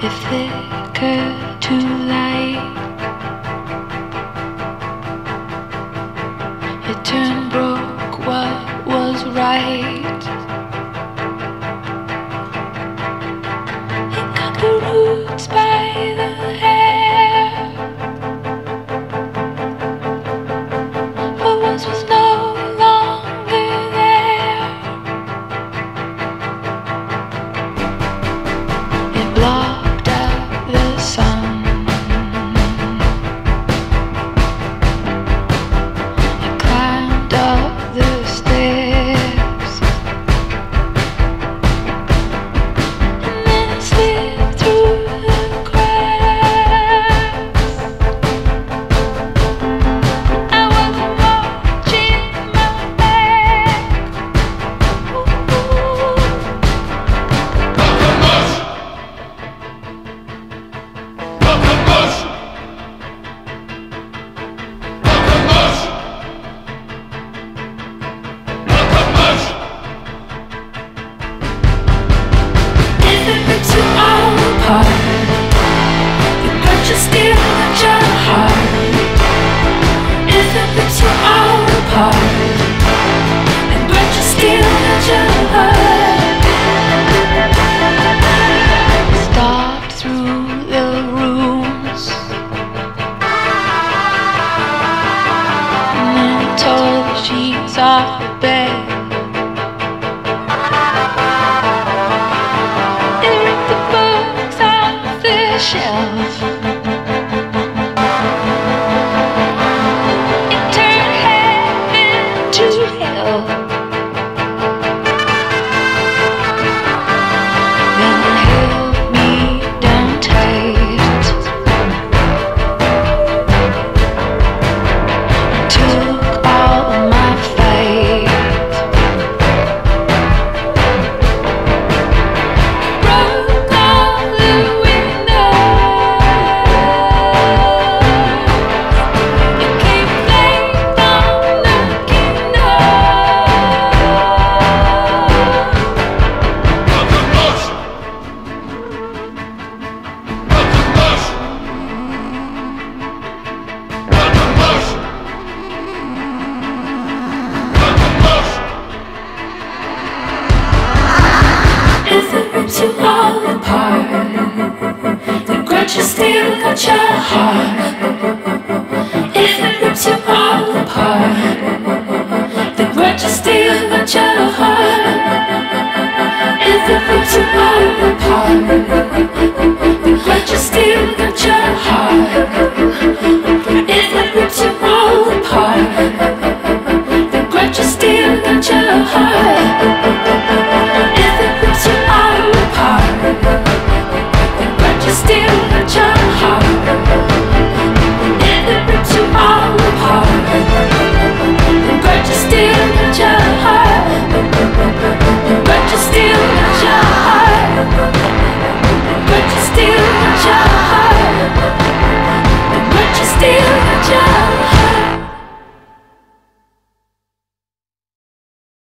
It flickered to light. It turned broke what was right. It got the roots by the hair, but once was no longer there. It blocked out the sun. It climbed up the stairs, and then it slipped through the cracks. I wasn't watching my back. If it rips you all apart, the grudge is still at your heart. If it rips you all apart, the grudge is still at your heart. Stalked through the rooms, and then tore the sheets off the bed. It ripped the books off the shelf. It turned heaven to hell. Then it held me down tight. It took all of my fight. Broke all the windows. It came flames on the kingdom. If it rips you all apart, the grudge is still got your heart.